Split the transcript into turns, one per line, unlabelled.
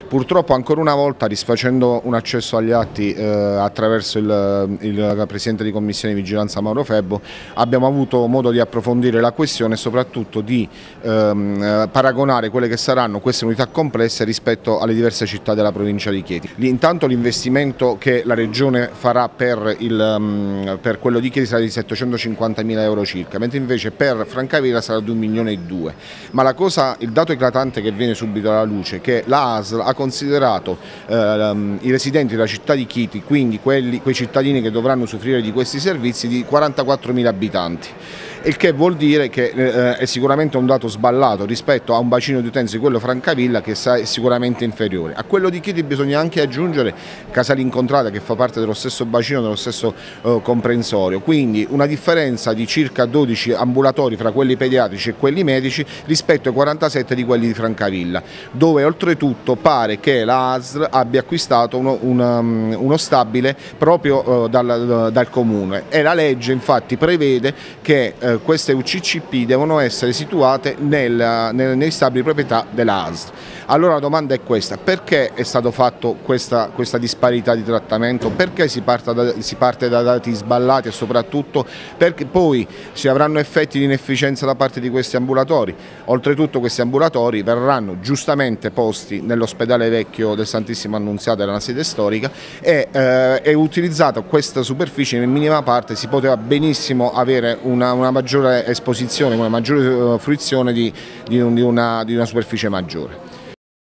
Purtroppo ancora una volta, risfacendo un accesso agli atti attraverso il Presidente di Commissione di Vigilanza Mauro Febbo, abbiamo avuto modo di approfondire la questione e soprattutto di paragonare quelle che saranno queste unità complesse rispetto alle diverse città della provincia di Chieti. Intanto l'investimento che la Regione farà per quello di Chieti sarà di 750.000 euro circa, mentre invece per Francavilla sarà di 1,2 milioni. Ma il dato eclatante che viene subito alla luce è che la ASL ha considerato i residenti della città di Chieti, quindi quei cittadini che dovranno usufruire di questi servizi, di 44.000 abitanti. Il che vuol dire che è sicuramente un dato sballato rispetto a un bacino di utenza di quello Francavilla che è sicuramente inferiore. A quello di Chieti bisogna anche aggiungere Casalincontrada, che fa parte dello stesso bacino, dello stesso comprensorio, quindi una differenza di circa 12 ambulatori fra quelli pediatrici e quelli medici rispetto ai 47 di quelli di Francavilla, dove oltretutto pare che la ASL abbia acquistato uno stabile proprio dal comune, e la legge infatti prevede che queste UCCP devono essere situate nei stabili proprietà della ASL. Allora la domanda è questa: perché è stato fatto questa disparità di trattamento? Perché si parte da dati sballati e soprattutto perché poi si avranno effetti di inefficienza da parte di questi ambulatori? Oltretutto questi ambulatori verranno giustamente posti nell'ospedale vecchio del Santissimo Annunziata della sede storica e è utilizzata questa superficie in minima parte. Si poteva benissimo avere una maggiore esposizione, una maggiore fruizione di una superficie maggiore.